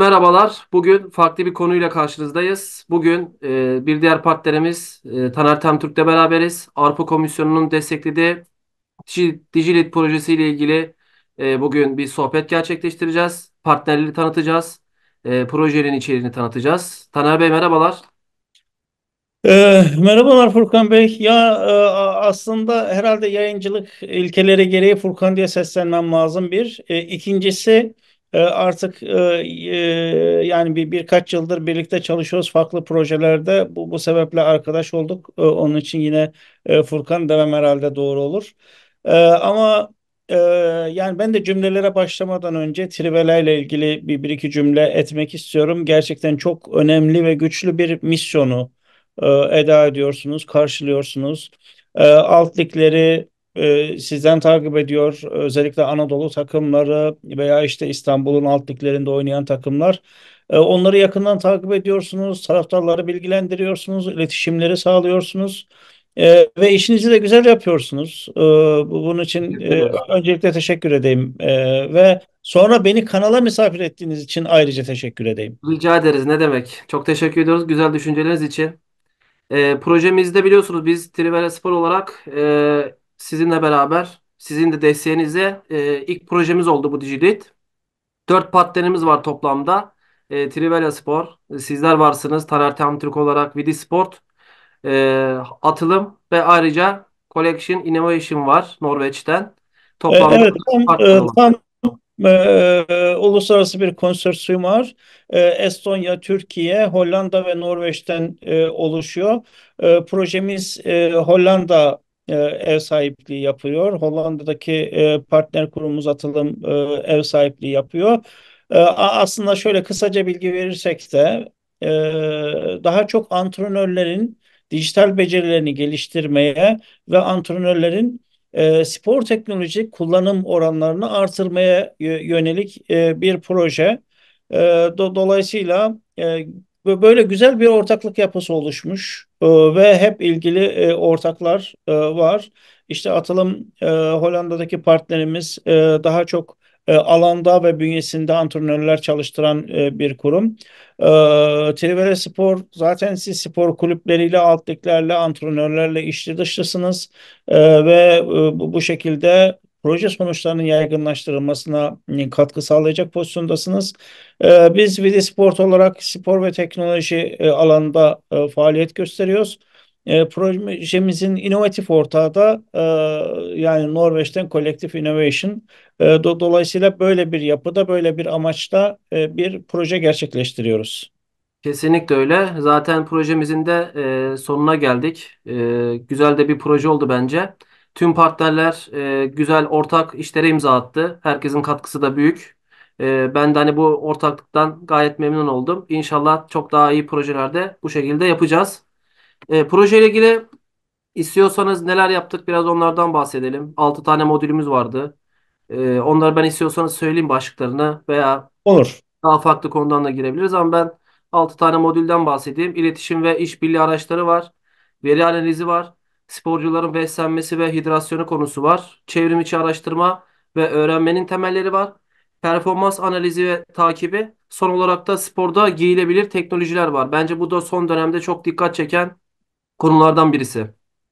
Merhabalar. Bugün farklı bir konuyla karşınızdayız. Bugün bir diğer partnerimiz Taner Temtürk'le beraberiz. Avrupa Komisyonu'nun desteklediği DigiLead projesi ile ilgili bugün bir sohbet gerçekleştireceğiz. Partnerleri tanıtacağız. Projenin içeriğini tanıtacağız. Taner Bey merhabalar. Merhabalar Furkan Bey. Aslında herhalde yayıncılık ilkeleri gereği Furkan diye seslenmem lazım bir. İkincisi artık yani birkaç yıldır birlikte çalışıyoruz farklı projelerde. Bu sebeple arkadaş olduk. Onun için yine Furkan demem herhalde doğru olur. Ama e, yani ben de cümlelere başlamadan önce Trivela ile ilgili bir iki cümle etmek istiyorum. Gerçekten çok önemli ve güçlü bir misyonu eda ediyorsunuz, karşılıyorsunuz. Alt ligleri sizden takip ediyor. Özellikle Anadolu takımları veya işte İstanbul'un alt liglerinde oynayan takımlar. Onları yakından takip ediyorsunuz, taraftarları bilgilendiriyorsunuz, iletişimleri sağlıyorsunuz. Ve işinizi de güzel yapıyorsunuz. Bunun için Teşekkür ederiz. öncelikle teşekkür edeyim. Ve sonra beni kanala misafir ettiğiniz için ayrıca teşekkür edeyim. Rica ederiz. Ne demek? Çok teşekkür ediyoruz güzel düşünceleriniz için. Projemizde biliyorsunuz biz Trivela Spor olarak sizinle beraber sizin de desteğinizle ilk projemiz oldu bu DigiLead. Dört partnerimiz var toplamda. Trivela Spor, sizler varsınız. Taner Temtürk olarak Vidi Sport, Atılım ve ayrıca Collection Innovation var Norveç'ten. Toplamda Evet, dört partner olan. tam uluslararası bir konsorsiyum var. Estonya, Türkiye, Hollanda ve Norveç'ten oluşuyor. Projemiz Hollanda ev sahipliği yapıyor. Hollanda'daki partner kurumumuz Atılım ev sahipliği yapıyor. Aslında şöyle kısaca bilgi verirsek de e, daha çok antrenörlerin dijital becerilerini geliştirmeye ve antrenörlerin spor teknoloji kullanım oranlarını artırmaya yönelik bir proje. Dolayısıyla böyle güzel bir ortaklık yapısı oluşmuş ve hep ilgili ortaklar var. İşte Atılım Hollanda'daki partnerimiz daha çok alanda ve bünyesinde antrenörler çalıştıran bir kurum. Trivela Spor zaten siz spor kulüpleriyle, alt liglerle, antrenörlerle içli dışlısınız. Bu şekilde proje sonuçlarının yaygınlaştırılmasına katkı sağlayacak pozisyondasınız. Biz Vidi Sport olarak spor ve teknoloji alanında faaliyet gösteriyoruz. Projemizin inovatif ortağı da yani Norveç'ten Collective Innovation. Dolayısıyla böyle bir yapıda, böyle bir amaçta bir proje gerçekleştiriyoruz. Kesinlikle öyle. Zaten projemizin de sonuna geldik. Güzel de bir proje oldu bence. Tüm partnerler güzel ortak işlere imza attı. Herkesin katkısı da büyük. Ben de hani bu ortaklıktan gayet memnun oldum. İnşallah çok daha iyi projelerde bu şekilde yapacağız. Projeyle ilgili istiyorsanız neler yaptık biraz onlardan bahsedelim. 6 tane modülümüz vardı. Onları ben istiyorsanız söyleyeyim başlıklarını veya Olur. daha farklı konudan da girebiliriz ama ben 6 tane modülden bahsedeyim. İletişim ve işbirliği araçları var. Veri analizi var. Sporcuların beslenmesi ve hidrasyonu konusu var. Çevrim içi araştırma ve öğrenmenin temelleri var. Performans analizi ve takibi. Son olarak da sporda giyilebilir teknolojiler var. Bence bu da son dönemde çok dikkat çeken konulardan birisi.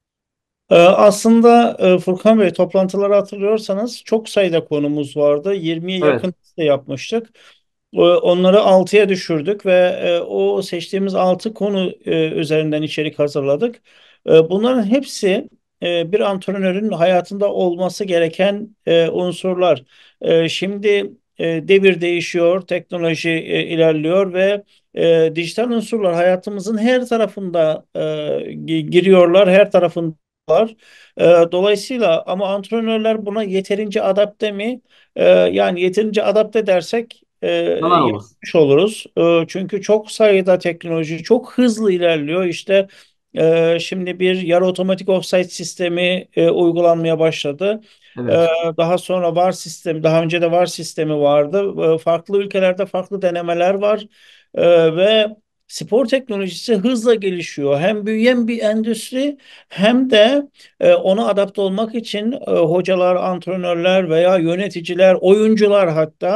Aslında Furkan Bey toplantıları hatırlıyorsanız çok sayıda konumuz vardı. 20'ye Evet. yakın liste yapmıştık. Onları 6'ya düşürdük ve o seçtiğimiz 6 konu üzerinden içerik hazırladık. Bunların hepsi bir antrenörün hayatında olması gereken unsurlar. Şimdi devir değişiyor, teknoloji ilerliyor ve dijital unsurlar hayatımızın her tarafında giriyorlar, her tarafında var. Dolayısıyla ama antrenörler buna yeterince adapte mi? Yani yeterince adapte dersek Yalan olur. yanlış oluruz. Çünkü çok sayıda teknoloji çok hızlı ilerliyor. İşte şimdi bir yarı otomatik offside sistemi uygulanmaya başladı. E, Evet. Daha sonra VAR sistemi, daha önce de VAR sistemi vardı. Farklı ülkelerde farklı denemeler var. Ve spor teknolojisi hızla gelişiyor. Hem büyüyen bir endüstri hem de ona adapte olmak için hocalar, antrenörler veya yöneticiler, oyuncular hatta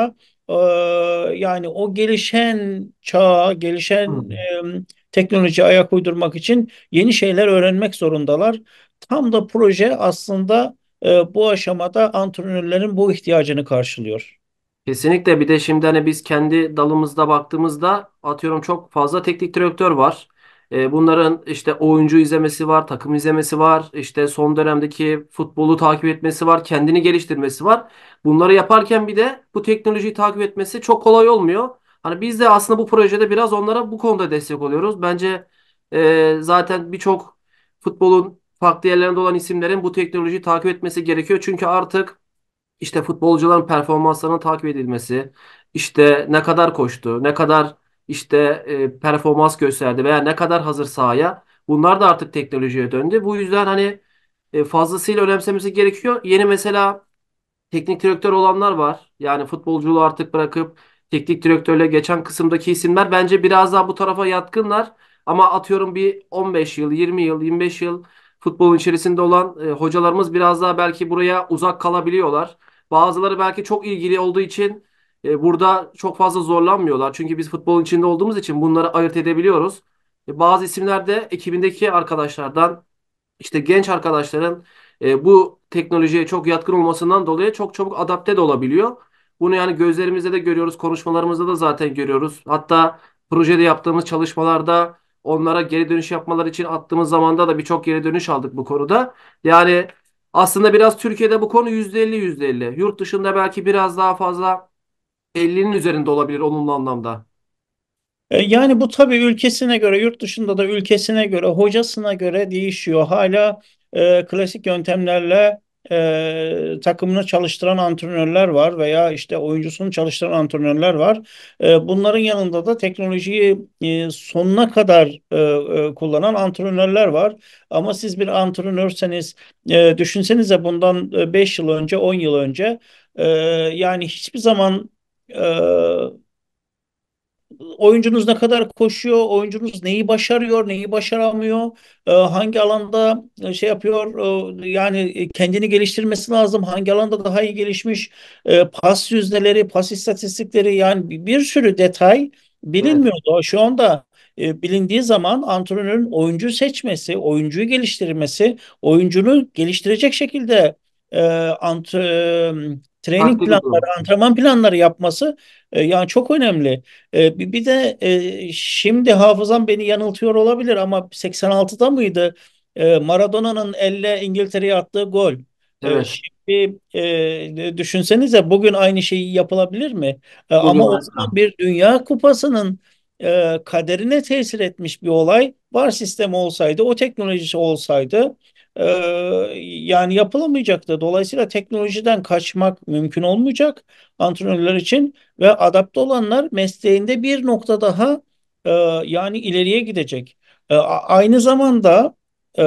e, yani o gelişen çağa, gelişen Hı. teknolojiye ayak uydurmak için yeni şeyler öğrenmek zorundalar. Tam da proje aslında bu aşamada antrenörlerin bu ihtiyacını karşılıyor. Kesinlikle, bir de şimdi hani biz kendi dalımızda baktığımızda atıyorum çok fazla teknik direktör var. Bunların işte oyuncu izlemesi var, takım izlemesi var, işte son dönemdeki futbolu takip etmesi var, kendini geliştirmesi var. Bunları yaparken bir de bu teknolojiyi takip etmesi çok kolay olmuyor. Hani biz de aslında bu projede biraz onlara bu konuda destek oluyoruz. Bence zaten birçok futbolun farklı yerlerinde olan isimlerin bu teknolojiyi takip etmesi gerekiyor. Çünkü artık işte futbolcuların performanslarının takip edilmesi, işte ne kadar koştu, ne kadar işte performans gösterdi veya ne kadar hazır sahaya, bunlar da artık teknolojiye döndü. Bu yüzden hani fazlasıyla önemsemesi gerekiyor. Yeni mesela teknik direktör olanlar var. Yani futbolculuğu artık bırakıp teknik direktörle geçen kısımdaki isimler bence biraz daha bu tarafa yatkınlar. Ama atıyorum bir 15 yıl, 20 yıl, 25 yıl futbolun içerisinde olan hocalarımız biraz daha belki buraya uzak kalabiliyorlar. Bazıları belki çok ilgili olduğu için burada çok fazla zorlanmıyorlar. Çünkü biz futbolun içinde olduğumuz için bunları ayırt edebiliyoruz. Bazı isimler de ekibindeki arkadaşlardan, işte genç arkadaşların bu teknolojiye çok yatkın olmasından dolayı çok çabuk adapte de olabiliyor. Bunu yani gözlerimizde de görüyoruz, konuşmalarımızda da zaten görüyoruz. Hatta projede yaptığımız çalışmalarda onlara geri dönüş yapmaları için attığımız zamanda da birçok geri dönüş aldık bu konuda. Yani aslında biraz Türkiye'de bu konu %50 %50. Yurt dışında belki biraz daha fazla 50'nin üzerinde olabilir olumlu anlamda. Yani bu tabii ülkesine göre, yurt dışında da ülkesine göre, hocasına göre değişiyor. Hala klasik yöntemlerle takımını çalıştıran antrenörler var veya işte oyuncusunu çalıştıran antrenörler var. Bunların yanında da teknolojiyi sonuna kadar kullanan antrenörler var. Ama siz bir antrenörseniz, düşünsenize bundan 5 yıl önce, 10 yıl önce yani hiçbir zaman oyuncunuz ne kadar koşuyor, oyuncunuz neyi başarıyor, neyi başaramıyor, hangi alanda şey yapıyor, yani kendini geliştirmesi lazım, hangi alanda daha iyi gelişmiş, pas yüzdeleri, pas istatistikleri, yani bir sürü detay Evet. bilinmiyordu. Şu anda bilindiği zaman antrenörün oyuncu seçmesi, oyuncuyu geliştirmesi, oyuncunu geliştirecek şekilde e, ant, e, training Taktik planları, uygulaması. antrenman planları yapması yani çok önemli. Bir de şimdi hafızam beni yanıltıyor olabilir ama 86'da mıydı? Maradona'nın elle İngiltere'ye attığı gol. Evet. Şimdi düşünsenize bugün aynı şeyi yapılabilir mi? Ama Bugün o zaman mesela. bir Dünya Kupası'nın kaderine tesir etmiş bir olay. VAR sistemi olsaydı, o teknolojisi olsaydı e, yani yapılamayacaktı. Dolayısıyla teknolojiden kaçmak mümkün olmayacak antrenörler için ve adapte olanlar mesleğinde bir nokta daha e, yani ileriye gidecek. Aynı zamanda e,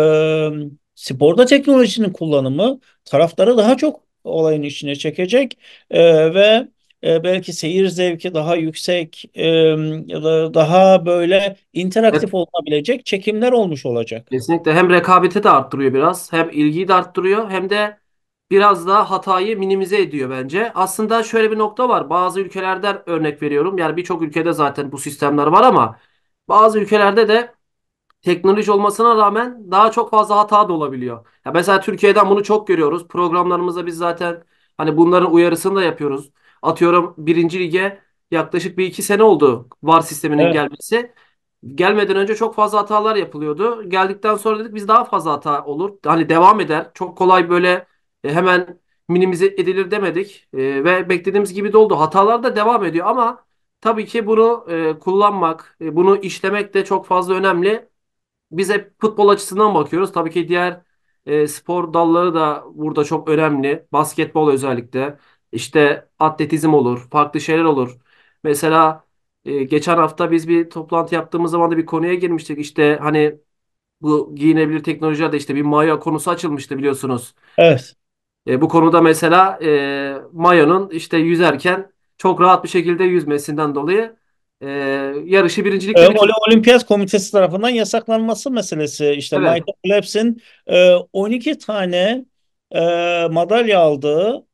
sporda teknolojinin kullanımı taraftarı daha çok olayın içine çekecek ve belki seyir zevki daha yüksek, ya da daha böyle interaktif olunabilecek çekimler olmuş olacak. Kesinlikle hem rekabeti de arttırıyor biraz, hem ilgiyi de arttırıyor, hem de biraz daha hatayı minimize ediyor bence. Aslında şöyle bir nokta var. Bazı ülkelerden örnek veriyorum. Yani birçok ülkede zaten bu sistemler var ama bazı ülkelerde de teknoloji olmasına rağmen daha çok fazla hata da olabiliyor. Ya mesela Türkiye'den bunu çok görüyoruz. Programlarımızda biz zaten hani bunların uyarısını da yapıyoruz. Atıyorum birinci lige yaklaşık bir iki sene oldu VAR sisteminin Evet, gelmesi. Gelmeden önce çok fazla hatalar yapılıyordu. Geldikten sonra dedik biz daha fazla hata olur. Hani devam eder. Çok kolay böyle hemen minimize edilir demedik. Ve beklediğimiz gibi de oldu. Hatalar da devam ediyor ama tabii ki bunu kullanmak, bunu işlemek de çok fazla önemli. Biz hep futbol açısından bakıyoruz. Tabii ki diğer spor dalları da burada çok önemli. Basketbol özellikle. İşte atletizm olur, farklı şeyler olur. Mesela geçen hafta biz bir toplantı yaptığımız zaman da bir konuya girmiştik. İşte hani bu giyinebilir teknolojide işte bir mayo konusu açılmıştı biliyorsunuz. evet. Bu konuda mesela mayonun işte yüzerken çok rahat bir şekilde yüzmesinden dolayı e, yarışı birincilikle bitirdi. Olimpiyat Komitesi tarafından yasaklanması meselesi, işte Evet, Michael Phelps'in 12 tane madalya aldığı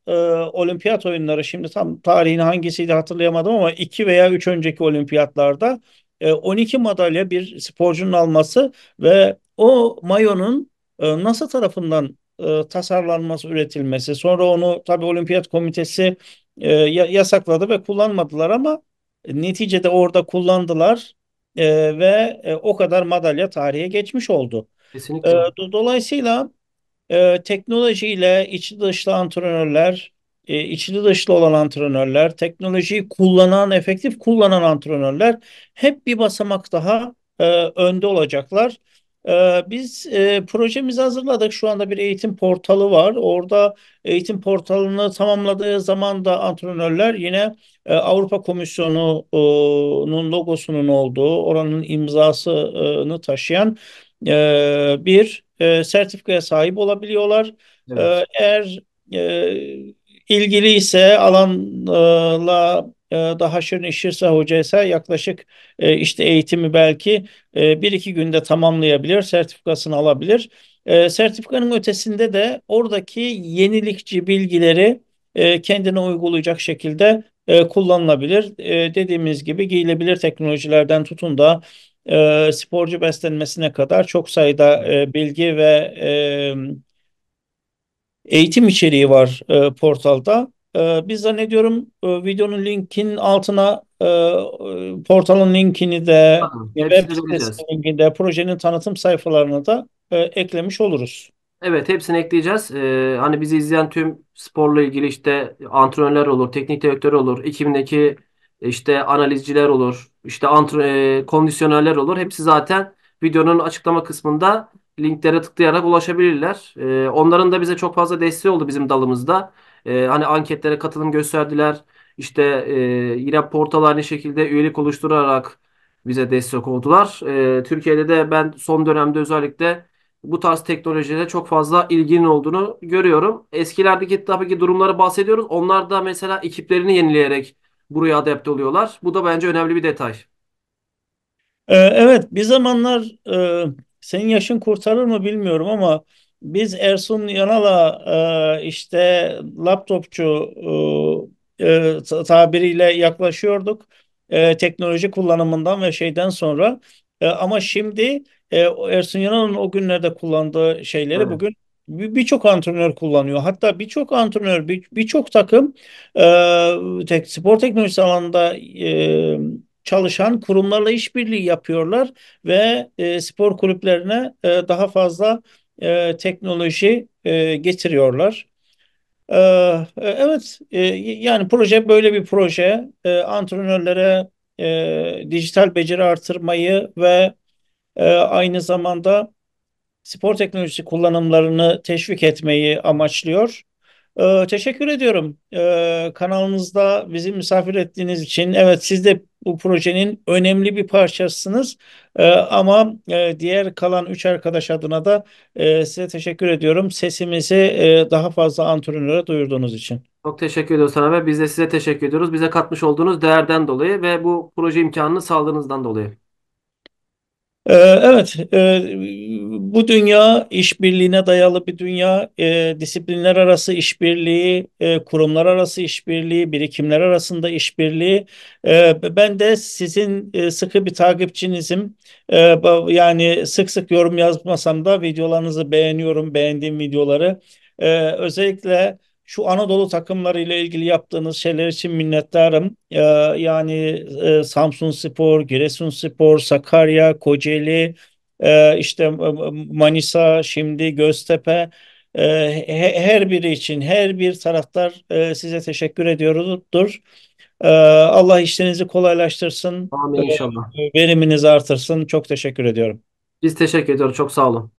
olimpiyat oyunları, şimdi tam tarihini hangisiydi hatırlayamadım ama iki veya üç önceki olimpiyatlarda 12 madalya bir sporcunun alması ve o mayonun NASA tarafından tasarlanması, üretilmesi. Sonra onu tabii Olimpiyat Komitesi yasakladı ve kullanmadılar ama neticede orada kullandılar ve o kadar madalya tarihe geçmiş oldu. Kesinlikle. Dolayısıyla teknolojiyle içli dışlı antrenörler, içli dışlı olan antrenörler, teknolojiyi kullanan, efektif kullanan antrenörler hep bir basamak daha önde olacaklar. Biz projemizi hazırladık. Şu anda bir eğitim portalı var. Orada eğitim portalını tamamladığı zaman da antrenörler yine Avrupa Komisyonu'nun logosunun olduğu, oranın imzasını taşıyan bir sertifikaya sahip olabiliyorlar. Evet. Eğer ilgili ise alanla da haşır neşirse, hocaysa yaklaşık işte eğitimi belki bir iki günde tamamlayabilir, sertifikasını alabilir. Sertifikanın ötesinde de oradaki yenilikçi bilgileri kendine uygulayacak şekilde kullanılabilir. Dediğimiz gibi giyilebilir teknolojilerden tutun da sporcu beslenmesine kadar çok sayıda bilgi ve eğitim içeriği var portalda. Biz zannediyorum videonun linkin altına portalın linkini de Bakın, web hepsini sitesinin vereceğiz. linkini de projenin tanıtım sayfalarını da eklemiş oluruz. Evet, hepsini ekleyeceğiz. Hani bizi izleyen tüm sporla ilgili işte antrenörler olur, teknik direktör olur, ekibindeki işte analizciler olur, işte kondisyonerler olur. Hepsi zaten videonun açıklama kısmında linklere tıklayarak ulaşabilirler. Onların da bize çok fazla desteği oldu bizim dalımızda. Hani anketlere katılım gösterdiler. İşte yine portal aynı şekilde üyelik oluşturarak bize destek oldular. Türkiye'de de ben son dönemde özellikle bu tarz teknolojilere çok fazla ilginin olduğunu görüyorum. Eskilerdeki tabii ki durumları bahsediyoruz. Onlar da mesela ekiplerini yenileyerek buraya adapte oluyorlar. Bu da bence önemli bir detay. Evet, bir zamanlar senin yaşın kurtarır mı bilmiyorum ama biz Ersun Yanal'a işte laptopçu tabiriyle yaklaşıyorduk teknoloji kullanımından ve şeyden sonra. Ama şimdi o Ersun Yanal'ın o günlerde kullandığı şeyleri Evet. bugün birçok antrenör kullanıyor. Hatta birçok antrenör, birçok takım spor teknolojisi alanında çalışan kurumlarla işbirliği yapıyorlar ve spor kulüplerine daha fazla teknoloji getiriyorlar. E, evet, yani proje böyle bir proje. Antrenörlere dijital beceri artırmayı ve aynı zamanda spor teknolojisi kullanımlarını teşvik etmeyi amaçlıyor. Teşekkür ediyorum. Kanalınızda bizi misafir ettiğiniz için. Evet, siz de bu projenin önemli bir parçasısınız. Ama diğer kalan üç arkadaş adına da size teşekkür ediyorum. Sesimizi daha fazla antrenöre duyurduğunuz için. Çok teşekkür ediyoruz sana ve biz de size teşekkür ediyoruz. Bize katmış olduğunuz değerden dolayı ve bu proje imkanını sağladığınızdan dolayı. Evet, bu dünya işbirliğine dayalı bir dünya, disiplinler arası işbirliği, kurumlar arası işbirliği, birikimler arasında işbirliği. Ben de sizin sıkı bir takipçinizim. Yani sık sık yorum yazmasam da videolarınızı beğeniyorum, beğendiğim videoları. Özellikle şu Anadolu takımları ile ilgili yaptığınız şeyler için minnettarım. Yani Samsunspor, Giresunspor, Sakarya, Kocaeli, işte Manisa, şimdi Göztepe, her biri için her bir taraftar size teşekkür ediyordur. Allah işlerinizi kolaylaştırsın, Amin inşallah. veriminizi artırsın. Çok teşekkür ediyorum. Biz teşekkür ediyoruz. Çok sağ olun.